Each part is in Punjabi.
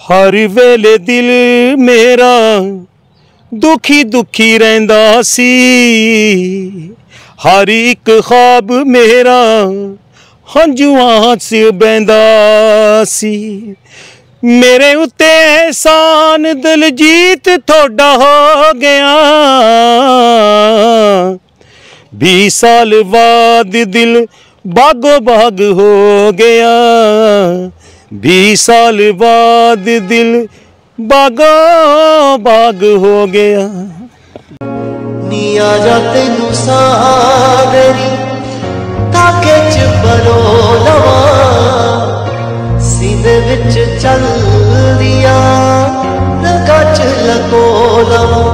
हर वेले दिल मेरा दुखी दुखी रहिंदा सी, हर एक ख्वाब मेरा हंजुआं च बहिंदा सी। मेरे उत्ते एहसान दिलजीत थोड़ा हो गया, 20 साल बाद दिल बागो बाग हो गया, 20 साल बाद दिल बागो बाग हो गया। नी आ जा तेनू सावेरी ताके च परो लवा, सीने विच चल दिया लगा च लको लवा।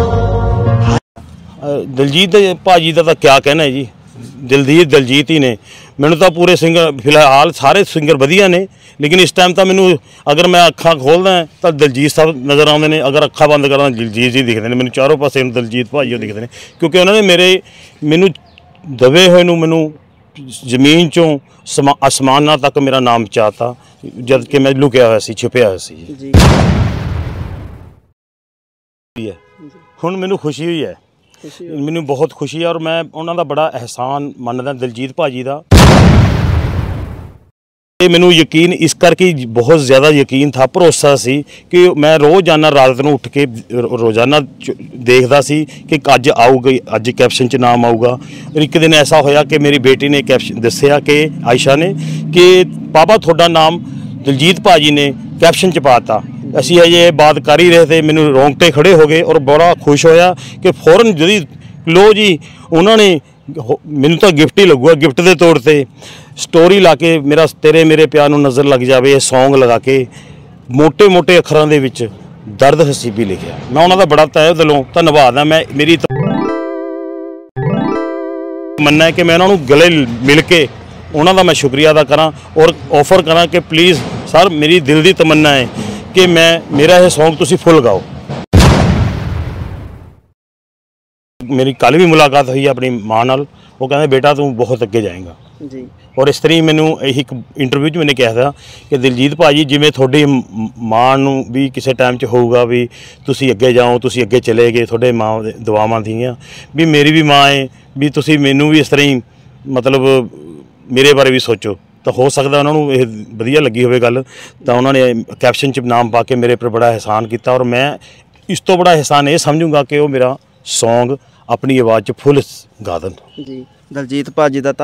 दिलजीत भाजी का तो क्या कहना है जी, दिलजीत ही ने। मैनू तो पूरे सिंगर फिलहाल सारे सिंगर वधिया ने, लेकिन इस टाइम तो मैनू अगर मैं अखा खोलदा तो दिलजीत साहब नज़र आते हैं, अगर अखा बंद करा दिलजीत जी दिखते हैं। मैनू चारों पासे दिलजीत भाजी दिखते हैं, क्योंकि उन्होंने मैनू दबे हुए मैनू जमीन चों आसमाना तक मेरा नाम चाहता, जद कि मैं लुकिया हुआ सी, छुपिया हुआ सी। हुण मैनू खुशी हुई है, मैनू बहुत खुशी है, और मैं उन्होंने बड़ा एहसान मनदा दिलजीत भाजी का। मैनू यकीन इस करके बहुत ज़्यादा यकीन था, भरोसा सी कि मैं रोज़ाना रात को उठ के रोज़ाना देखता सी कि अज आऊगा, अज कैप्शन च नाम आऊगा। एक दिन ऐसा होया कि मेरी बेटी ने कैप्शन दसिया कि आयशा ने कि पापा थोड़ा नाम दिलजीत भाजी ने कैप्शन च पाता। असी अजे बात कर ही रहे थे, मैनू रोंगटे खड़े हो गए और बड़ा खुश होया कि फौरन जी लो जी उन्होंने मैनू तो गिफ्ट ही लगूगा, गिफ्ट के तौर पर स्टोरी ला के मेरा तेरे मेरे प्यार नूं नज़र लग जाए सॉन्ग लगा के मोटे मोटे अखरां दे विच दर्द हसीबी लिखिया। मैं उन्होंने बड़ा तहे दिलों धन्नवाद है। मैं मेरी मन्ना है कि मैं उन्होंने गले मिल के उन्होंने मैं शुक्रिया अदा करा और ऑफर करा कि प्लीज़ सर मेरी दिल की तमन्ना है कि मेरा यह सॉन्ग तुसी फुल गाओ। मेरी कल भी मुलाकात हुई अपनी माँ नाल, वो कहते बेटा तू बहुत अगे जाएगा जी। और इस तरह मैनू एक इंटरव्यू मैंने कहा था कि दिलजीत भाजी जिमें थोड़ी माँ नूं भी किसी टाइम च होगा भी तुसी अगे जाओ, तुसी अगे चले गए, थोड़े माँ दुआवां थी भी मेरी भी माँ है भी तुसी मैनू भी इस तरह ही मतलब मेरे बारे भी सोचो। तो हो सकता उन्होंने यह वधिया लगी होवे गल, तो उन्होंने कैप्शन च नाम पा के मेरे पर बड़ा एहसान किया, और मैं इस तो बड़ा एहसान ये समझूंगा कि वो मेरा सॉन्ग अपनी आवाज़ च फुल गा देन जी। दिलजीत भाजी का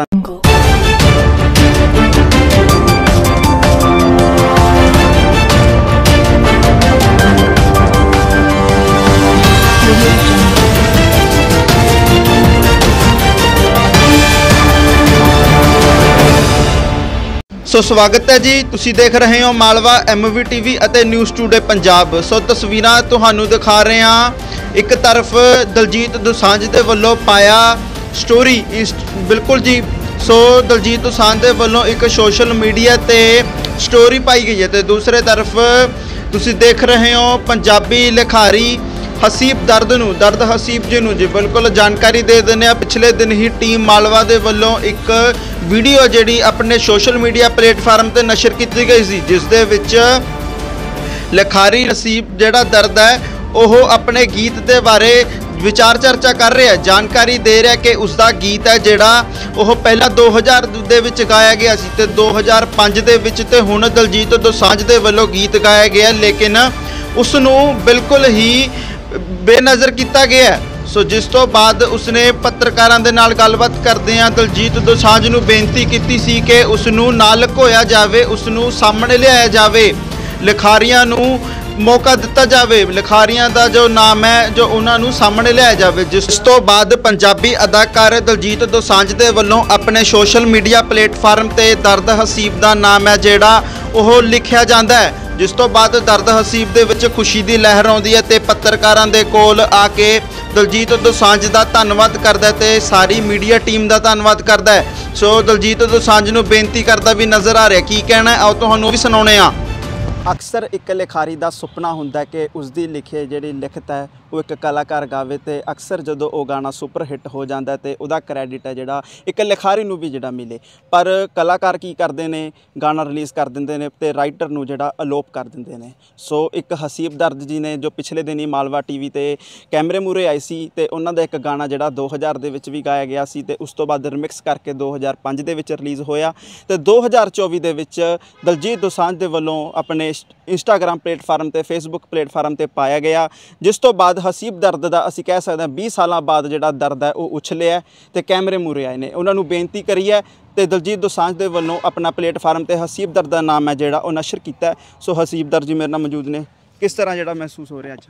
सो स्वागत है जी, तुसी देख रहे हो मालवा MV TV ਅਤੇ न्यूज़ टूडे पंजाब। सो तस्वीरां तुहानू दिखा रहे हैं, एक तरफ दिलजीत दोसांझ दे वल्लों पाया स्टोरी बिल्कुल जी। सो दिलजीत दोसांझ दे वल्लों एक सोशल मीडिया ते स्टोरी पाई गई है, तो दूसरे तरफ तुसी देख रहे हो पंजाबी लिखारी हसीब दर्द हसीब जी नूं जी बिल्कुल जानकारी दे देने। पिछले दिन ही टीम मालवा दे वल्लों एक वीडियो जिहड़ी अपने सोशल मीडिया प्लेटफार्म ते नशर की गई सी, जिस दे विच लिखारी हसीब जिहड़ा दर्द है वो अपने गीत के बारे विचार चर्चा कर रहा है, जानकारी दे रहा है कि उसका गीत है जिहड़ा वो पहला 2000 दे विच गाया गया सी ते 2005 दे विच ते हुण दिलजीत दोसांझ दे वल्लों गीत गाया गया, लेकिन उसनूं बिल्कुल ही बेनज़र किया गया है। सो जिस तो बाद उसने पत्रकारों के नाल गलबात करदिआं दिलजीत दोसांझ नूं बेनती की सी कि उसनूं ना लुकोया जाए, उसनूं सामने लिआया जाए, लिखारियां नूं मौका दिता जाए, लिखारियां का जो नाम है जो उन्होंने सामने लिया जाए। जिस तो बाद पंजाबी अदाकार दिलजीत दोसांझ दे वल्लों अपने सोशल मीडिया प्लेटफार्म ते दर्द हसीब का नाम है जिहड़ा वो लिखिया जाता है। जिस तो बाद दर्द हसीब दे विच खुशी की लहर आउंदी है ते पत्रकारां दे कोल आके दिलजीत दोसांझ का धन्नवाद करदा ते सारी मीडिया टीम का धन्नवाद करदा है। सो दिलजीत दोसांझ नूं बेनती करदा भी नज़र आ रहा, की कहना है आओ तुहानूं भी सुणाउने आ। ਅਕਸਰ ਇੱਕ ਲਿਖਾਰੀ ਦਾ ਸੁਪਨਾ ਹੁੰਦਾ ਕਿ ਉਸ ਦੀ ਲਿਖੀ ਜਿਹੜੀ ਲਿਖਤ ਹੈ ਉਹ ਇੱਕ ਕਲਾਕਾਰ ਗਾਵੇ ਤੇ ਅਕਸਰ ਜਦੋਂ ਉਹ ਗਾਣਾ ਸੁਪਰ ਹਿੱਟ ਹੋ ਜਾਂਦਾ ਤੇ ਉਹਦਾ ਕ੍ਰੈਡਿਟ ਹੈ ਜਿਹੜਾ ਇੱਕ ਲਿਖਾਰੀ ਨੂੰ ਵੀ ਜਿਹੜਾ ਮਿਲੇ। ਪਰ ਕਲਾਕਾਰ ਕੀ ਕਰਦੇ ਨੇ, ਗਾਣਾ ਰਿਲੀਜ਼ ਕਰ ਦਿੰਦੇ ਨੇ ਤੇ ਰਾਈਟਰ ਨੂੰ ਜਿਹੜਾ ਅਲੋਪ ਕਰ ਦਿੰਦੇ ਨੇ। ਸੋ ਇੱਕ ਹਸੀਬ ਦਰਦ ਜੀ ਨੇ ਜੋ ਪਿਛਲੇ ਦਿਨੀ ਮਾਲਵਾ ਟੀਵੀ ਤੇ ਕੈਮਰੇ ਮੂਹਰੇ ਆਏ ਸੀ ਤੇ ਉਹਨਾਂ ਦਾ ਇੱਕ ਗਾਣਾ ਜਿਹੜਾ 2000 ਦੇ ਵਿੱਚ ਵੀ ਗਾਇਆ ਗਿਆ ਸੀ ਤੇ ਉਸ ਤੋਂ ਬਾਅਦ ਰਿਮਿਕਸ ਕਰਕੇ 2005 ਦੇ ਵਿੱਚ ਰਿਲੀਜ਼ ਹੋਇਆ ਤੇ 2024 ਦੇ ਵਿੱਚ ਦਲਜੀਤ ਦੋਸਾਂਝ ਦੇ ਵੱਲੋਂ ਆਪਣੇ ਇੰਸਟਾਗ੍ਰਾਮ ਪਲੇਟਫਾਰਮ ਤੇ ਫੇਸਬੁੱਕ ਪਲੇਟਫਾਰਮ ਤੇ ਪਾਇਆ ਗਿਆ, ਜਿਸ ਤੋਂ ਬਾਅਦ ਹਸੀਬ ਦਰਦ ਦਾ ਅਸੀਂ ਕਹਿ ਸਕਦੇ ਹਾਂ 20 ਸਾਲਾਂ ਬਾਅਦ ਜਿਹੜਾ ਦਰਦ ਹੈ ਉਹ ਉਛਲਿਆ ਤੇ ਕੈਮਰੇ ਮੂਹਰੇ ਆਏ ਨੇ। ਉਹਨਾਂ ਨੂੰ ਬੇਨਤੀ ਕਰੀ ਹੈ ਤੇ ਦਲਜੀਤ ਦੋਸਾਂਝ ਦੇ ਵੱਲੋਂ ਆਪਣਾ ਪਲੇਟਫਾਰਮ ਤੇ ਹਸੀਬ ਦਰਦ ਦਾ ਨਾਮ ਹੈ ਜਿਹੜਾ ਉਹ ਨਸ਼ਰ ਕੀਤਾ। ਸੋ ਹਸੀਬ ਦਰਦ ਜੀ ਮੇਰੇ ਨਾਲ ਮੌਜੂਦ ਨੇ, ਕਿਸ ਤਰ੍ਹਾਂ ਜਿਹੜਾ ਮਹਿਸੂਸ ਹੋ ਰਿਹਾ ਅੱਜ?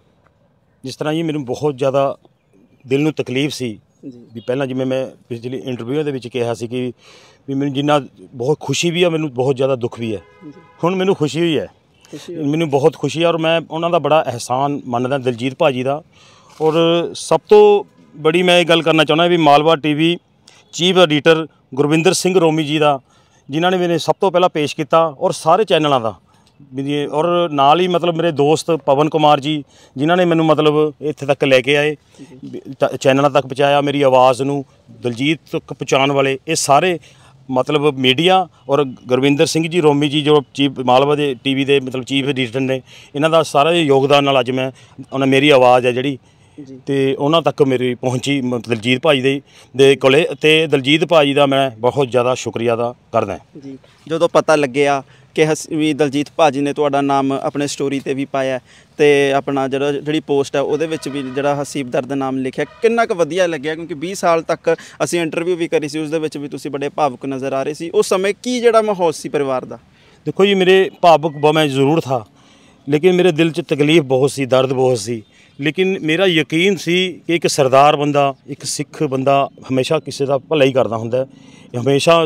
ਜਿਸ ਤਰ੍ਹਾਂ ਜੀ ਮੈਨੂੰ ਬਹੁਤ ਜ਼ਿਆਦਾ ਦਿਲ ਨੂੰ ਤਕਲੀਫ ਸੀ ਵੀ ਪਹਿਲਾਂ ਜਿਵੇਂ ਮੈਂ ਪਿਛਲੀ ਇੰਟਰਵਿਊ ਦੇ ਵਿੱਚ ਕਿਹਾ ਸੀ ਕਿ ਵੀ ਮੈਨੂੰ ਜਿੰਨਾ ਬਹੁਤ ਖੁਸ਼ੀ ਵੀ ਆ, ਮੈਨੂੰ ਬਹੁਤ ਜ਼ਿਆਦਾ ਦੁੱਖ ਵੀ ਹੈ। ਹੁਣ ਮੈਨੂੰ ਖੁਸ਼ੀ ਹੋਈ ਹੈ, ਮੈਨੂੰ ਬਹੁਤ ਖੁਸ਼ੀ ਹੈ ਔਰ ਮੈਂ ਉਹਨਾਂ ਦਾ ਬੜਾ ਅਹਿਸਾਨ ਮੰਨਦਾ ਦਿਲਜੀਤ ਭਾਜੀ ਦਾ। ਔਰ ਸਭ ਤੋਂ ਬੜੀ ਮੈਂ ਇਹ ਗੱਲ ਕਰਨਾ ਚਾਹੁੰਦਾ ਵੀ Malwa TV chief editor Gurvinder Singh Romi ji ਦਾ, ਜਿਨ੍ਹਾਂ ਨੇ ਮੈਨੂੰ ਸਭ ਤੋਂ ਪਹਿਲਾਂ ਪੇਸ਼ ਕੀਤਾ ਔਰ ਸਾਰੇ ਚੈਨਲਾਂ ਦਾ ਵੀ, ਔਰ ਨਾਲ ਹੀ ਮਤਲਬ ਮੇਰੇ ਦੋਸਤ ਪਵਨ ਕੁਮਾਰ ਜੀ ਜਿਨ੍ਹਾਂ ਨੇ ਮੈਨੂੰ ਮਤਲਬ ਇੱਥੇ ਤੱਕ ਲੈ ਕੇ ਆਏ, ਚੈਨਲਾਂ ਤੱਕ ਪਹੁੰਚਾਇਆ, ਮੇਰੀ ਆਵਾਜ਼ ਨੂੰ ਦਿਲਜੀਤ ਤੱਕ ਪਹੁੰਚਾਉਣ ਵਾਲੇ ਇਹ ਸਾਰੇ ਮਤਲਬ ਮੀਡੀਆ ਔਰ ਗੁਰਵਿੰਦਰ ਸਿੰਘ ਜੀ ਰੋਮੀ ਜੀ ਜੋ ਚੀਫ ਮਾਲਵਾ ਦੇ ਟੀਵੀ ਦੇ ਮਤਲਬ ਚੀਫ ਐਡੀਟਰ ਨੇ, ਇਹਨਾਂ ਦਾ ਸਾਰੇ ਯੋਗਦਾਨ ਨਾਲ ਅੱਜ ਮੈਂ ਉਹਨਾਂ ਮੇਰੀ ਆਵਾਜ਼ ਹੈ ਜਿਹੜੀ ਤੇ ਉਹਨਾਂ ਤੱਕ ਮੇਰੀ ਪਹੁੰਚੀ ਦਿਲਜੀਤ ਭਾਜੀ ਦੇ ਕੋਲੇ ਤੇ ਦਿਲਜੀਤ ਭਾਜੀ ਦਾ ਮੈਂ ਬਹੁਤ ਜ਼ਿਆਦਾ ਸ਼ੁਕਰੀਆ ਅਦਾ ਕਰਦਾ ਜੀ। ਜਦੋਂ ਪਤਾ ਲੱਗਿਆ ਕਿ ਵੀ ਦਲਜੀਤ ਭਾਜੀ ਨੇ ਤੁਹਾਡਾ ਨਾਮ ਆਪਣੇ ਸਟੋਰੀ ਤੇ ਵੀ ਪਾਇਆ ਤੇ ਆਪਣਾ ਜਿਹੜੀ ਪੋਸਟ ਹੈ ਉਹਦੇ ਵਿੱਚ ਵੀ ਜਿਹੜਾ ਹਸੀਬ ਦਰਦ ਨਾਮ ਲਿਖਿਆ, ਕਿੰਨਾ ਕੁ ਵਧੀਆ ਲੱਗਿਆ? ਕਿਉਂਕਿ 20 ਸਾਲ ਤੱਕ ਅਸੀਂ ਇੰਟਰਵਿਊ ਵੀ ਕਰੀ ਸੀ, ਉਸ ਦੇ ਵਿੱਚ ਵੀ ਤੁਸੀਂ ਬੜੇ ਭਾਵੁਕ ਨਜ਼ਰ ਆ ਰਹੇ ਸੀ। ਉਸ ਸਮੇਂ ਕੀ ਜਿਹੜਾ ਮਾਹੌਲ ਸੀ ਪਰਿਵਾਰ ਦਾ? ਦੇਖੋ ਜੀ, ਮੇਰੇ ਭਾਵੁਕ ਮੈਂ ਜ਼ਰੂਰ ਥਾ, ਲੇਕਿਨ ਮੇਰੇ ਦਿਲ 'ਚ ਤਕਲੀਫ ਬਹੁਤ ਸੀ, ਦਰਦ ਬਹੁਤ ਸੀ, ਲੇਕਿਨ ਮੇਰਾ ਯਕੀਨ ਸੀ ਕਿ ਇੱਕ ਸਰਦਾਰ ਬੰਦਾ, ਇੱਕ ਸਿੱਖ ਬੰਦਾ ਹਮੇਸ਼ਾ ਕਿਸੇ ਦਾ ਭਲਾ ਹੀ ਕਰਦਾ ਹੁੰਦਾ। ਹਮੇਸ਼ਾ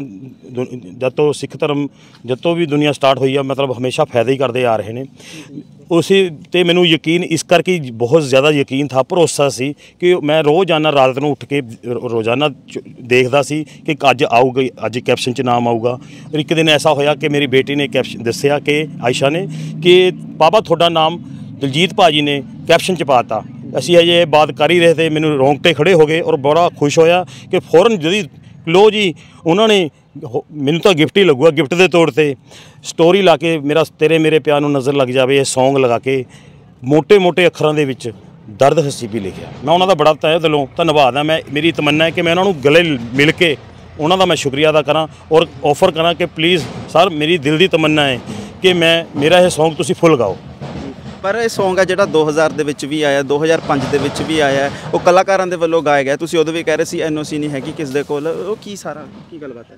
ਜਦ ਤੋਂ ਸਿੱਖ ਧਰਮ ਜਦ ਤੋਂ ਵੀ ਦੁਨੀਆ ਸਟਾਰਟ ਹੋਈ ਆ ਮਤਲਬ ਹਮੇਸ਼ਾ ਫਾਇਦਾ ਹੀ ਕਰਦੇ ਆ ਰਹੇ ਨੇ। ਉਸੇ 'ਤੇ ਮੈਨੂੰ ਯਕੀਨ ਇਸ ਕਰਕੇ ਬਹੁਤ ਜ਼ਿਆਦਾ ਯਕੀਨ ਥਾ, ਭਰੋਸਾ ਸੀ ਕਿ ਮੈਂ ਰੋਜ਼ਾਨਾ ਰਾਤ ਨੂੰ ਉੱਠ ਕੇ ਰੋਜ਼ਾਨਾ ਦੇਖਦਾ ਸੀ ਕਿ ਅੱਜ ਆਊਗਾ, ਅੱਜ ਕੈਪਸ਼ਨ 'ਚ ਨਾਮ ਆਊਗਾ। ਇੱਕ ਦਿਨ ਐਸਾ ਹੋਇਆ ਕਿ ਮੇਰੀ ਬੇਟੀ ਨੇ ਕੈਪਸ਼ਨ ਦੱਸਿਆ ਕਿ ਆਇਸ਼ਾ ਨੇ ਕਿ ਪਾਪਾ ਤੁਹਾਡਾ ਨਾਮ ਦਿਲਜੀਤ ਭਾਜੀ ਨੇ ਕੈਪਸ਼ਨ 'ਚ ਪਾਤਾ। ਅਸੀਂ ਅਜੇ ਬਾਤ ਕਰ ਹੀ ਰਹੇ ਥੇ, ਮੈਨੂੰ ਰੋਂਗਟੇ ਖੜੇ ਹੋ ਗਏ ਔਰ ਬੜਾ ਖੁਸ਼ ਹੋਇਆ ਕਿ ਫੌਰਨ ਜਦੀ ਲੋ ਜੀ ਉਹਨਾਂ ਨੇ ਮੈਨੂੰ ਤਾਂ ਗਿਫਟ ਹੀ ਲੱਗੂਗਾ, ਗਿਫਟ ਦੇ ਤੌਰ 'ਤੇ ਸਟੋਰੀ ਲਾ ਕੇ ਮੇਰਾ ਤੇਰੇ ਮੇਰੇ ਪਿਆਰ ਨੂੰ ਨਜ਼ਰ ਲੱਗ ਜਾਵੇ ਇਹ ਸੌਂਗ ਲਗਾ ਕੇ ਮੋਟੇ ਅੱਖਰਾਂ ਦੇ ਵਿੱਚ ਦਰਦ ਹਸੀਬੀ ਲਿਖਿਆ। ਮੈਂ ਉਹਨਾਂ ਦਾ ਬੜਾ ਤਹਿ ਦਿਲੋਂ ਧੰਨਵਾਦ ਹਾਂ। ਮੇਰੀ ਤਮੰਨਾ ਹੈ ਕਿ ਮੈਂ ਉਹਨਾਂ ਨੂੰ ਗਲੇ ਮਿਲ ਕੇ ਉਹਨਾਂ ਦਾ ਮੈਂ ਸ਼ੁਕਰੀਆ ਅਦਾ ਕਰਾਂ ਔਰ ਆਫਰ ਕਰਾਂ ਕਿ ਪਲੀਜ਼ ਸਰ ਮੇਰੀ ਦਿਲ ਦੀ ਤਮੰਨਾ ਹੈ ਕਿ ਮੇਰਾ ਇਹ ਸੌਂਗ ਤੁਸੀਂ ਫੁੱਲ ਗਾਓ। ਪਰ ਇਹ ਸੌਂਗ ਹੈ ਜਿਹੜਾ 2000 ਦੇ ਵਿੱਚ ਵੀ ਆਇਆ, 2005 ਦੇ ਵਿੱਚ ਵੀ ਆਇਆ, ਉਹ ਕਲਾਕਾਰਾਂ ਦੇ ਵੱਲੋਂ ਗਾਇਆ ਗਿਆ। ਤੁਸੀਂ ਉਦੋਂ ਵੀ ਕਹਿ ਰਹੇ ਸੀ NOC ਨਹੀਂ ਹੈਗੀ ਕਿਸ ਦੇ ਕੋਲ, ਉਹ ਕੀ ਗੱਲਬਾਤ ਹੈ?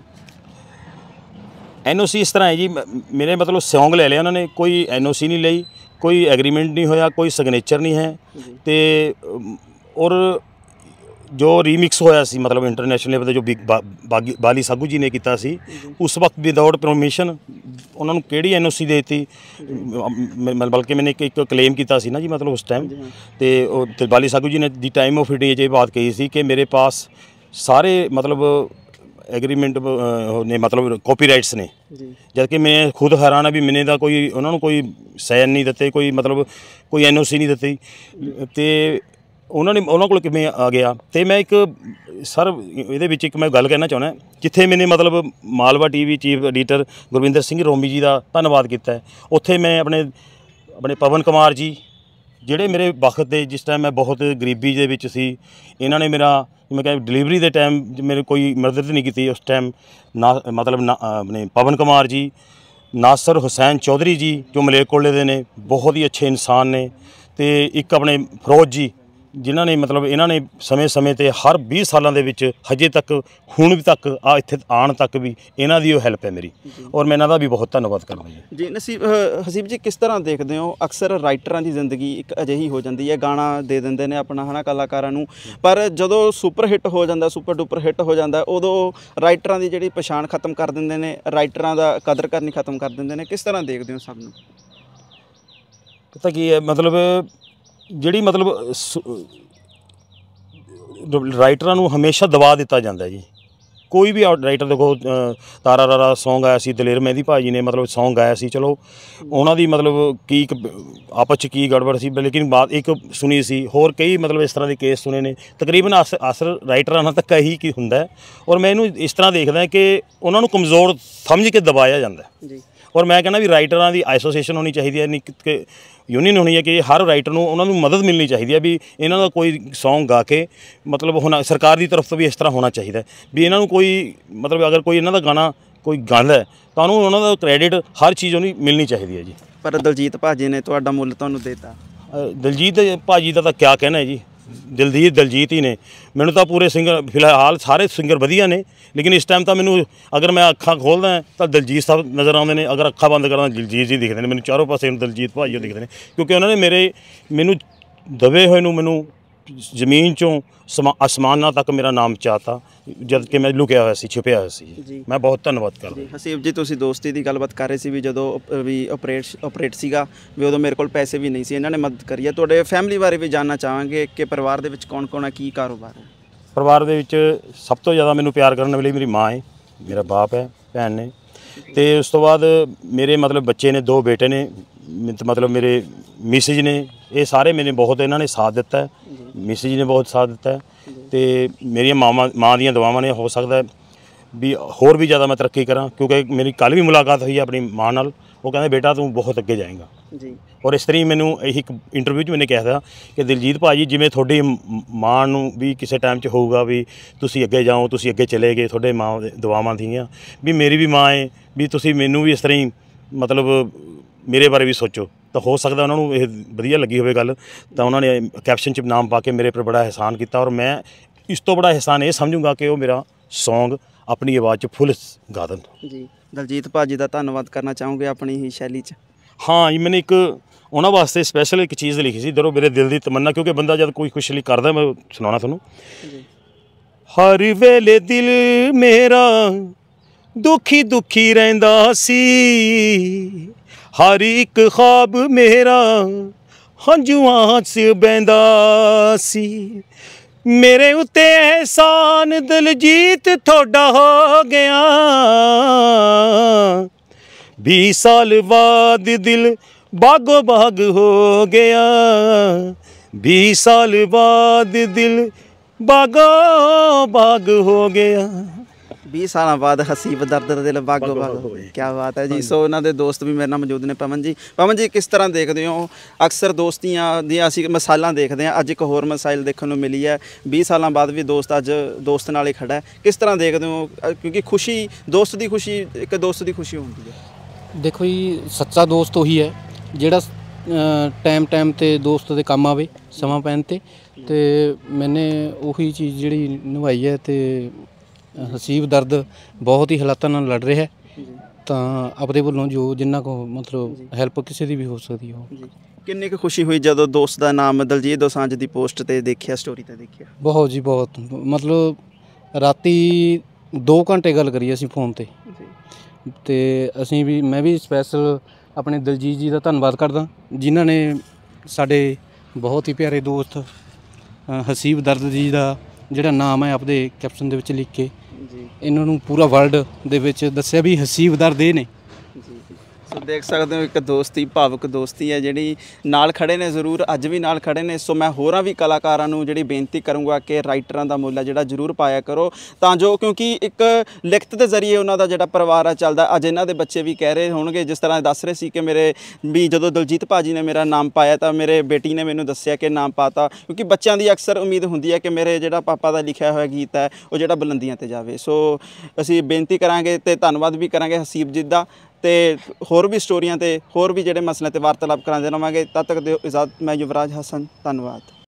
NOC ਇਸ ਤਰ੍ਹਾਂ ਹੈ ਜੀ, ਮੇਰੇ ਮਤਲਬ ਸੌਂਗ ਲੈ ਲਿਆ ਉਹਨਾਂ ਨੇ, ਕੋਈ NOC ਨਹੀਂ ਲਈ, ਕੋਈ ਐਗਰੀਮੈਂਟ ਨਹੀਂ ਹੋਇਆ, ਕੋਈ ਸਿਗਨੇਚਰ ਨਹੀਂ ਹੈ ਤੇ ਔਰ ਜੋ ਰੀਮਿਕਸ ਹੋਇਆ ਸੀ ਮਤਲਬ ਇੰਟਰਨੈਸ਼ਨਲ ਲੈਵਲ 'ਤੇ ਜੋ ਬਾਲੀ ਸਾਗੂ ਜੀ ਨੇ ਕੀਤਾ ਸੀ ਉਸ ਵਕਤ ਵਿਦਆਊਟ ਪਰਮਿਸ਼ਨ ਉਹਨਾਂ ਨੂੰ ਕਿਹੜੀ NOC ਦੇ ਦਿੱਤੀ, ਬਲਕਿ ਮੈंने ਇੱਕ ਕਲੇਮ ਕੀਤਾ ਸੀ ਨਾ ਜੀ ਮਤਲਬ ਉਸ ਟਾਈਮ ਤੇ ਬਾਲੀ ਸਾਗੂ ਜੀ ਨੇ ਦੀ ਟਾਈਮ ਆਫ ਹਿਟੇਜ ਇਹ ਬਾਤ ਕਹੀ ਸੀ ਕਿ ਮੇਰੇ ਪਾਸ ਸਾਰੇ ਮਤਲਬ ਐਗਰੀਮੈਂਟ ਨੇ ਮਤਲਬ ਕਾਪੀਰਾਈਟਸ ਨੇ, ਜਦ ਕਿ ਮੈਂ ਖੁਦ ਹੈਰਾਨ ਹਾਂ ਵੀ ਮੈंने ਦਾ ਕੋਈ ਉਹਨਾਂ ਨੂੰ ਕੋਈ ਸਾਈਨ ਨਹੀਂ ਦਿੱਤੇ, ਕੋਈ ਮਤਲਬ ਕੋਈ NOC ਨਹੀਂ ਦਿੱਤੀ ਤੇ ਉਹਨਾਂ ਕੋਲ ਕਿਵੇਂ ਆ ਗਿਆ। ਤੇ ਮੈਂ ਇੱਕ ਸਰ ਇਹਦੇ ਵਿੱਚ ਇੱਕ ਮੈਂ ਗੱਲ ਕਹਿਣਾ ਚਾਹੁੰਦਾ, ਜਿੱਥੇ ਮੈंने ਮਤਲਬ Malwa TV chief editor Gurvinder Singh Romi ji ਦਾ ਧੰਨਵਾਦ ਕੀਤਾ ਹੈ, ਉੱਥੇ ਮੈਂ ਆਪਣੇ ਪਵਨ ਕੁਮਾਰ ਜੀ ਜਿਹੜੇ ਮੇਰੇ ਵਕਤ ਦੇ ਜਿਸ ਟਾਈਮ ਮੈਂ ਬਹੁਤ ਗਰੀਬੀ ਦੇ ਵਿੱਚ ਸੀ, ਇਹਨਾਂ ਨੇ ਮੇਰਾ ਮੈਂ ਕਿਹਾ ਡਿਲੀਵਰੀ ਦੇ ਟਾਈਮ ਮੇਰੇ ਕੋਈ ਮਦਦ ਨਹੀਂ ਕੀਤੀ ਉਸ ਟਾਈਮ ਆਪਣੇ ਪਵਨ ਕੁਮਾਰ ਜੀ, ਨਾਸਰ ਹੁਸੈਨ ਚੌਧਰੀ ਜੀ ਜੋ ਮਲੇਰਕੋਟਲੇ ਦੇ ਨੇ, ਬਹੁਤ ਹੀ ਅੱਛੇ ਇਨਸਾਨ ਨੇ ਤੇ ਇੱਕ ਆਪਣੇ ਫਿਰੋਜ਼ ਜੀ ਜਿਨ੍ਹਾਂ ਨੇ ਮਤਲਬ ਇਹਨਾਂ ਨੇ ਸਮੇਂ 'ਤੇ ਹਰ 20 ਸਾਲਾਂ ਦੇ ਵਿੱਚ ਹਜੇ ਤੱਕ ਹੁਣ ਵੀ ਤੱਕ ਇੱਥੇ ਆਉਣ ਤੱਕ ਵੀ ਇਹਨਾਂ ਦੀ ਉਹ ਹੈਲਪ ਹੈ ਮੇਰੀ ਔਰ ਮੈਂ ਇਹਨਾਂ ਦਾ ਵੀ ਬਹੁਤ ਧੰਨਵਾਦ ਕਰਦਾ ਜੀ। ਹਸੀਬ ਜੀ ਕਿਸ ਤਰ੍ਹਾਂ ਦੇਖਦੇ ਹੋ, ਅਕਸਰ ਰਾਈਟਰਾਂ ਦੀ ਜ਼ਿੰਦਗੀ ਇੱਕ ਅਜਿਹੀ ਹੋ ਜਾਂਦੀ ਹੈ, ਗਾਣਾ ਦੇ ਦਿੰਦੇ ਨੇ ਆਪਣਾ ਹੈ ਨਾ ਕਲਾਕਾਰਾਂ ਨੂੰ, ਪਰ ਜਦੋਂ ਸੁਪਰ ਹਿੱਟ ਹੋ ਜਾਂਦਾ, ਸੁਪਰ ਡੁਪਰ ਹਿੱਟ ਹੋ ਜਾਂਦਾ, ਉਦੋਂ ਰਾਈਟਰਾਂ ਦੀ ਜਿਹੜੀ ਪਛਾਣ ਖਤਮ ਕਰ ਦਿੰਦੇ ਨੇ, ਰਾਈਟਰਾਂ ਦਾ ਕਦਰ ਕਰਨੀ ਖਤਮ ਕਰ ਦਿੰਦੇ ਨੇ। ਕਿਸ ਤਰ੍ਹਾਂ ਦੇਖਦੇ ਹੋ ਸਭ ਨੂੰ? ਪਤਾ ਕੀ ਹੈ ਮਤਲਬ ਜਿਹੜੀ ਮਤਲਬ ਰਾਈਟਰਾਂ ਨੂੰ ਹਮੇਸ਼ਾ ਦਬਾ ਦਿੱਤਾ ਜਾਂਦਾ ਜੀ ਕੋਈ ਵੀ ਰਾਈਟਰ ਦੇਖੋ ਤਾਰਾ ਰਾਰਾ ਸੌਂਗ ਆਇਆ ਸੀ, ਦਲੇਰ ਮਹਿੰਦੀ ਭਾਜੀ ਨੇ ਮਤਲਬ ਸੌਂਗ ਗਾਇਆ ਸੀ, ਚਲੋ ਉਹਨਾਂ ਦੀ ਮਤਲਬ ਕੀ ਆਪਸ 'ਚ ਕੀ ਗੜਬੜ ਸੀ, ਲੇਕਿਨ ਬਾਤ ਇੱਕ ਸੁਣੀ ਸੀ। ਹੋਰ ਕਈ ਮਤਲਬ ਇਸ ਤਰ੍ਹਾਂ ਦੇ ਕੇਸ ਸੁਣੇ ਨੇ, ਤਕਰੀਬਨ ਅਸਰ ਰਾਈਟਰਾਂ ਨਾਲ ਤਾਂ ਇਹੀ ਕੀ ਹੁੰਦਾ। ਔਰ ਮੈਂ ਇਹਨੂੰ ਇਸ ਤਰ੍ਹਾਂ ਦੇਖਦਾ ਕਿ ਉਹਨਾਂ ਨੂੰ ਕਮਜ਼ੋਰ ਸਮਝ ਕੇ ਦਬਾਇਆ ਜਾਂਦਾ ਜੀ। ਔਰ ਮੈਂ ਕਹਿੰਦਾ ਵੀ ਰਾਈਟਰਾਂ ਦੀ ਐਸੋਸੀਏਸ਼ਨ ਹੋਣੀ ਚਾਹੀਦੀ ਹੈ, ਨਹੀਂ ਕਿ ਯੂਨੀਅਨ ਹੋਣੀ ਹੈ ਕਿ ਹਰ ਰਾਈਟਰ ਨੂੰ ਉਹਨਾਂ ਨੂੰ ਮਦਦ ਮਿਲਣੀ ਚਾਹੀਦੀ ਹੈ ਵੀ ਇਹਨਾਂ ਦਾ ਕੋਈ ਸੌਂਗ ਗਾ ਕੇ ਮਤਲਬ ਹੁਣ ਸਰਕਾਰ ਦੀ ਤਰਫ ਤੋਂ ਵੀ ਇਸ ਤਰ੍ਹਾਂ ਹੋਣਾ ਚਾਹੀਦਾ ਵੀ ਇਹਨਾਂ ਨੂੰ ਕੋਈ ਮਤਲਬ ਅਗਰ ਕੋਈ ਇਹਨਾਂ ਦਾ ਗਾਣਾ ਕੋਈ ਗਾਉਂਦਾ ਹੈ ਤਾਂ ਉਹਨੂੰ ਉਹਨਾਂ ਦਾ ਕ੍ਰੈਡਿਟ ਹਰ ਚੀਜ਼ ਉਹਨੂੰ ਮਿਲਣੀ ਚਾਹੀਦੀ ਹੈ ਜੀ। ਪਰ ਦਲਜੀਤ ਭਾਜੀ ਨੇ ਤੁਹਾਡਾ ਮੁੱਲ ਤੁਹਾਨੂੰ ਦੇਤਾ। ਦਲਜੀਤ ਭਾਜੀ ਦਾ ਤਾਂ ਕਿਆ ਕਹਿਣਾ ਹੈ ਜੀ, ਦਲਜੀਤ ਹੀ ਨੇ। ਮੈਨੂੰ ਤਾਂ ਪੂਰੇ ਸਿੰਗਰ ਫਿਲਹਾਲ ਸਾਰੇ ਸਿੰਗਰ ਵਧੀਆ ਨੇ, ਲੇਕਿਨ ਇਸ ਟਾਈਮ ਤਾਂ ਮੈਨੂੰ ਅਗਰ ਮੈਂ ਅੱਖਾਂ ਖੋਲ੍ਹਦਾ ਤਾਂ ਦਲਜੀਤ ਸਾਹਿਬ ਨਜ਼ਰ ਆਉਂਦੇ ਨੇ, ਅਗਰ ਅੱਖਾਂ ਬੰਦ ਕਰਦਾ ਦਲਜੀਤ ਜੀ ਦਿਖਦੇ ਨੇ ਮੈਨੂੰ, ਚਾਰੋਂ ਪਾਸੇ ਦਲਜੀਤ ਭਾਜੀ ਉਹ ਦਿਖਦੇ ਨੇ, ਕਿਉਂਕਿ ਉਹਨਾਂ ਨੇ ਮੈਨੂੰ ਦਬੇ ਹੋਏ ਨੂੰ ਮੈਨੂੰ ਜ਼ਮੀਨ 'ਚੋਂ ਅਸਮਾਨਾਂ ਤੱਕ ਮੇਰਾ ਨਾਮ ਚਾਹਤਾ, ਜਦ ਕਿ ਮੈਂ ਲੁਕਿਆ ਹੋਇਆ ਸੀ, ਛੁਪਿਆ ਹੋਇਆ ਸੀ। ਮੈਂ ਬਹੁਤ ਧੰਨਵਾਦ ਕਰਦਾ। ਹਸੀਬ ਜੀ, ਤੁਸੀਂ ਦੋਸਤੀ ਦੀ ਗੱਲਬਾਤ ਕਰ ਰਹੇ ਸੀ ਵੀ ਜਦੋਂ ਵੀ ਆਪਰੇਟ ਸੀਗਾ ਵੀ ਉਦੋਂ ਮੇਰੇ ਕੋਲ ਪੈਸੇ ਵੀ ਨਹੀਂ ਸੀ, ਇਹਨਾਂ ਨੇ ਮਦਦ ਕਰੀ ਹੈ। ਤੁਹਾਡੇ ਫੈਮਿਲੀ ਬਾਰੇ ਵੀ ਜਾਣਨਾ ਚਾਹਾਂਗੇ ਕਿ ਪਰਿਵਾਰ ਦੇ ਵਿੱਚ ਕੌਣ ਕੌਣ ਹੈ, ਕੀ ਕਾਰੋਬਾਰ ਹੈ? ਪਰਿਵਾਰ ਦੇ ਵਿੱਚ ਸਭ ਤੋਂ ਜ਼ਿਆਦਾ ਮੈਨੂੰ ਪਿਆਰ ਕਰਨ ਵਾਲੀ ਮੇਰੀ ਮਾਂ ਹੈ, ਮੇਰਾ ਬਾਪ ਹੈ, ਭੈਣ ਨੇ, ਅਤੇ ਉਸ ਤੋਂ ਬਾਅਦ ਮੇਰੇ ਮਤਲਬ ਬੱਚੇ ਨੇ, 2 ਬੇਟੇ ਨੇ, ਮਤਲਬ ਮੇਰੇ ਮਿਸਿਜ ਨੇ। ਇਹ ਸਾਰੇ ਮੈਨੇ ਬਹੁਤ ਇਹਨਾਂ ਨੇ ਸਾਥ ਦਿੱਤਾ, ਮਿਸਿਜ ਨੇ ਬਹੁਤ ਸਾਥ ਦਿੱਤਾ, ਅਤੇ ਮੇਰੀਆਂ ਮਾਂ ਦੀਆਂ ਦੁਆਵਾਂ ਨੇ। ਹੋ ਸਕਦਾ ਵੀ ਹੋਰ ਵੀ ਜ਼ਿਆਦਾ ਮੈਂ ਤਰੱਕੀ ਕਰਾਂ, ਕਿਉਂਕਿ ਮੇਰੀ ਕੱਲ੍ਹ ਵੀ ਮੁਲਾਕਾਤ ਹੋਈ ਆਪਣੀ ਮਾਂ ਨਾਲ, ਉਹ ਕਹਿੰਦੇ ਬੇਟਾ ਤੂੰ ਬਹੁਤ ਅੱਗੇ ਜਾਏਂਗਾ ਜੀ। ਔਰ ਇਸ ਤਰ੍ਹਾਂ ਮੈਨੂੰ ਇਹੀ ਇੱਕ ਇੰਟਰਵਿਊ 'ਚ ਮੈਨੇ ਕਿਹਾ था ਕਿ ਦਿਲਜੀਤ ਭਾਜੀ ਜਿਵੇਂ ਤੁਹਾਡੀ ਮਾਂ ਨੂੰ ਵੀ ਕਿਸੇ ਟਾਈਮ 'ਚ ਹੋਊਗਾ ਵੀ ਤੁਸੀਂ ਅੱਗੇ ਜਾਓ, ਤੁਸੀਂ ਅੱਗੇ ਚਲੇ ਗਏ, ਤੁਹਾਡੇ ਮਾਂ ਦੇ ਦੁਆਵਾਂ ਸੀਗੀਆਂ, ਵੀ ਮੇਰੀ ਵੀ ਮਾਂ ਹੈ, ਵੀ ਤੁਸੀਂ ਮੈਨੂੰ ਵੀ ਇਸ ਤਰ੍ਹਾਂ ਹੀ ਮਤਲਬ ਮੇਰੇ ਬਾਰੇ ਵੀ ਸੋਚੋ। ਤਾਂ ਹੋ ਸਕਦਾ ਉਹਨਾਂ ਨੂੰ ਇਹ ਵਧੀਆ ਲੱਗੀ ਹੋਵੇ ਗੱਲ, ਤਾਂ ਉਹਨਾਂ ਨੇ ਕੈਪਸ਼ਨ 'ਚ ਨਾਮ ਪਾ ਕੇ ਮੇਰੇ ਉੱਪਰ ਬੜਾ ਅਹਿਸਾਨ ਕੀਤਾ। ਔਰ ਮੈਂ ਇਸ ਤੋਂ ਬੜਾ ਅਹਿਸਾਨ ਇਹ ਸਮਝੂੰਗਾ ਕਿ ਉਹ ਮੇਰਾ ਸੌਂਗ ਆਪਣੀ ਆਵਾਜ਼ 'ਚ ਫੁੱਲ ਗਾ ਦੇਣ ਜੀ। ਦਲਜੀਤ ਭਾਜੀ ਦਾ ਧੰਨਵਾਦ ਕਰਨਾ ਚਾਹੋਗੇ ਆਪਣੀ ਹੀ ਸ਼ੈਲੀ 'ਚ? ਹਾਂ ਜੀ, ਮੈंने ਇੱਕ ਉਹਨਾਂ ਵਾਸਤੇ ਸਪੈਸ਼ਲ ਇੱਕ ਚੀਜ਼ ਲਿਖੀ ਸੀ, ਜਦੋਂ ਮੇਰੇ ਦਿਲ ਦੀ ਤਮੰਨਾ, ਕਿਉਂਕਿ ਬੰਦਾ ਜਦ ਕੋਈ ਕੁਛ ਲਈ ਕਰਦਾ, ਮੈਂ ਸੁਣਾਉਣਾ ਤੁਹਾਨੂੰ। ਹਰ ਵੇਲੇ ਦਿਲ ਮੇਰਾ ਦੁਖੀ ਦੁਖੀ ਰਹਿੰਦਾ ਸੀ, ਹਰ ਇੱਕ ख्वाब ਮੇਰਾ ਹੰਝੂਆਂ 'ਚ ਬਹਿੰਦਾ ਸੀ, ਮੇਰੇ ਉੱਤੇ ਅਹਿਸਾਨ ਦਲਜੀਤ ਤੁਹਾਡਾ ਹੋ ਗਿਆ, 20 ਸਾਲ ਬਾਅਦ ਦਿਲ ਬਾਗੋ ਬਾਗ ਹੋ ਗਿਆ, 20 ਸਾਲ ਬਾਅਦ ਦਿਲ ਬਾਗੋ ਬਾਗ ਹੋ ਗਿਆ। 20 ਸਾਲਾਂ ਬਾਅਦ ਹਸੀਬ ਦਰਦ ਦਾ ਦਿਲ ਬਾਗੋ ਬਾਗ ਹੋਏ। ਕੀ ਬਾਤ ਹੈ ਜੀ। ਸੋ ਉਹਨਾਂ ਦੇ ਦੋਸਤ ਵੀ ਮੇਰੇ ਨਾਲ ਮੌਜੂਦ ਨੇ। ਪਵਨ ਜੀ ਕਿਸ ਤਰ੍ਹਾਂ ਦੇਖਦੇ ਹੋ? ਅਕਸਰ ਦੋਸਤੀਆਂ ਦੀਆਂ ਅਸੀਂ ਮਿਸਾਲਾਂ ਦੇਖਦੇ ਹਾਂ, ਅੱਜ ਇੱਕ ਹੋਰ ਮਿਸਾਲ ਦੇਖਣ ਨੂੰ ਮਿਲੀ ਹੈ। 20 ਸਾਲਾਂ ਬਾਅਦ ਵੀ ਦੋਸਤ ਅੱਜ ਦੋਸਤ ਨਾਲ ਹੀ ਖੜਾ ਹੈ। ਕਿਸ ਤਰ੍ਹਾਂ ਦੇਖਦੇ ਹੋ? ਕਿਉਂਕਿ ਖੁਸ਼ੀ, ਦੋਸਤ ਦੀ ਖੁਸ਼ੀ ਇੱਕ ਦੋਸਤ ਦੀ ਖੁਸ਼ੀ ਹੁੰਦੀ ਹੈ। ਦੇਖੋ ਜੀ, ਸੱਚਾ ਦੋਸਤ ਉਹੀ ਹੈ ਜਿਹੜਾ ਟਾਈਮ ਤੇ ਦੋਸਤ ਦੇ ਕੰਮ ਆਵੇ, ਸਮਾਂ ਪੈਣ ਤੇ ਮੈਨੇ ਉਹੀ ਚੀਜ਼ ਜਿਹੜੀ ਨਿਭਾਈ ਹੈ। ਤੇ ਹਸੀਬ ਦਰਦ ਬਹੁਤ ਹੀ ਹਾਲਾਤਾਂ ਨਾਲ ਲੜ ਰਿਹਾ, ਤਾਂ ਆਪਦੇ ਵੱਲੋਂ ਜੋ ਜਿੰਨਾ ਕੁ ਮਤਲਬ ਹੈਲਪ ਕਿਸੇ ਦੀ ਵੀ ਹੋ ਸਕਦੀ ਹੋ। ਕਿੰਨੀ ਕੁ ਖੁਸ਼ੀ ਹੋਈ ਜਦੋਂ ਦੋਸਤ ਦਾ ਨਾਮ ਦਲਜੀਤ ਦੋਸਾਂਝ ਦੀ ਪੋਸਟ ਤੇ ਦੇਖਿਆ, ਸਟੋਰੀ ਤੇ ਦੇਖਿਆ? ਬਹੁਤ ਜੀ ਬਹੁਤ, ਮਤਲਬ ਰਾਤੀ 2 ਘੰਟੇ ਗੱਲ ਕਰੀ ਅਸੀਂ ਫੋਨ ਤੇ ਅਸੀਂ ਵੀ, ਮੈਂ ਵੀ ਸਪੈਸ਼ਲ ਆਪਣੇ ਦਲਜੀਤ ਜੀ ਦਾ ਧੰਨਵਾਦ ਕਰਦਾ, ਜਿਨ੍ਹਾਂ ਨੇ ਸਾਡੇ ਬਹੁਤ ਹੀ ਪਿਆਰੇ ਦੋਸਤ ਹਸੀਬ ਦਰਦ ਜੀ ਦਾ ਜਿਹੜਾ ਨਾਮ ਹੈ ਆਪਦੇ ਕੈਪਸ਼ਨ ਦੇ ਵਿੱਚ ਲਿਖ ਕੇ ਇਹਨਾਂ ਨੂੰ ਪੂਰਾ ਵਰਲਡ ਦੇ ਵਿੱਚ ਦੱਸਿਆ ਵੀ ਹਸੀਬ ਦਰਦ ਇਹ ਨੇ। ਸੋ ਦੇਖ ਸਕਦੇ ਹੋ, ਇੱਕ ਦੋਸਤੀ, ਭਾਵੁਕ ਦੋਸਤੀ ਹੈ ਜਿਹੜੀ ਨਾਲ ਖੜੇ ਨੇ, ਜ਼ਰੂਰ ਅੱਜ ਵੀ ਨਾਲ ਖੜੇ ਨੇ। ਸੋ ਮੈਂ ਹੋਰਾਂ ਵੀ ਕਲਾਕਾਰਾਂ ਨੂੰ ਜਿਹੜੀ ਬੇਨਤੀ ਕਰੂੰਗਾ ਕਿ ਰਾਈਟਰਾਂ ਦਾ ਮੁੱਲ ਹੈ ਜਿਹੜਾ ਜ਼ਰੂਰ ਪਾਇਆ ਕਰੋ, ਤਾਂ ਜੋ, ਕਿਉਂਕਿ ਇੱਕ ਲਿਖਤ ਦੇ ਜ਼ਰੀਏ ਉਹਨਾਂ ਦਾ ਜਿਹੜਾ ਪਰਿਵਾਰ ਆ ਚੱਲਦਾ। ਅੱਜ ਇਹਨਾਂ ਦੇ ਬੱਚੇ ਵੀ ਕਹਿ ਰਹੇ ਹੋਣਗੇ, ਜਿਸ ਤਰ੍ਹਾਂ ਦੱਸ ਰਹੇ ਸੀ ਕਿ ਮੇਰੇ ਵੀ ਜਦੋਂ ਦਲਜੀਤ ਭਾਜੀ ਨੇ ਮੇਰਾ ਨਾਮ ਪਾਇਆ ਤਾਂ ਮੇਰੇ ਬੇਟੀ ਨੇ ਮੈਨੂੰ ਦੱਸਿਆ ਕਿ ਨਾਮ ਪਾਤਾ, ਕਿਉਂਕਿ ਬੱਚਿਆਂ ਦੀ ਅਕਸਰ ਉਮੀਦ ਹੁੰਦੀ ਹੈ ਕਿ ਮੇਰੇ ਜਿਹੜਾ ਪਾਪਾ ਦਾ ਲਿਖਿਆ ਹੋਇਆ ਗੀਤ ਹੈ ਉਹ ਜਿਹੜਾ ਬੁਲੰਦੀਆਂ 'ਤੇ ਜਾਵੇ। ਸੋ ਅਸੀਂ ਬੇਨਤੀ ਕਰਾਂਗੇ ਤੇ ਧੰਨਵਾਦ ਵੀ ਕਰਾਂਗੇ ਹਸੀਬ ਜੀ ਦਾ, ਤੇ ਹੋਰ ਵੀ ਸਟੋਰੀਆਂ ਤੇ ਹੋਰ ਵੀ ਜਿਹੜੇ ਮਸਲਿਆਂ ਤੇ ਵਾਰਤਾਲਾਪ ਕਰਾਂਦੇ ਰਹਾਂਗੇ। ਤਦ ਤੱਕ ਦਿਓ ਇਜਾਜ਼ਤ। ਮੈਂ ਯੁਵਰਾਜ ਹਸਨ, ਧੰਨਵਾਦ।